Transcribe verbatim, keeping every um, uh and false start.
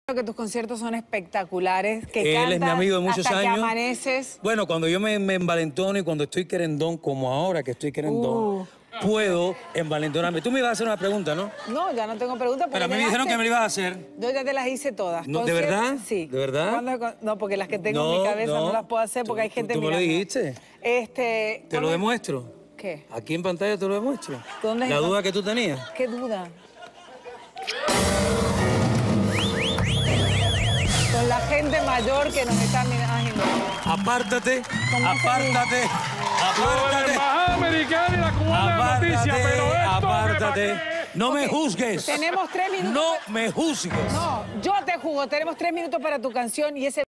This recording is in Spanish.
Que tus conciertos son espectaculares, que Él cantas es mi amigo de muchos hasta años. que amaneces. Bueno, cuando yo me, me envalentono y cuando estoy querendón, como ahora que estoy querendón, Uh. puedo envalentonarme. Tú me ibas a hacer una pregunta, ¿no? No, ya no tengo preguntas. Pero a mí me dijeron que me lo ibas a hacer. Yo ya te las hice todas. No, ¿de Concierto- verdad? Sí. ¿De verdad? ¿Cuándo- No, porque las que tengo No, en mi cabeza no, no. las puedo hacer porque Tú- hay gente tú me lo mirando. dijiste. Este, Te lo ¿cuándo- demuestro. ¿Qué? Aquí en pantalla te lo demuestro. ¿Dónde La está? duda que tú tenías. ¿Qué duda? Con la gente mayor que nos está mirando. Ay, no. Apártate, ¿Cómo se apártate, Lo de la apártate. embajada americana y la cubana de noticia, pero Apártate, esto apártate. ¿qué pa' qué? No me Ok, juzgues. tenemos tres minutos. No me juzgues. No, yo te jugo. Tenemos tres minutos para tu canción y ese...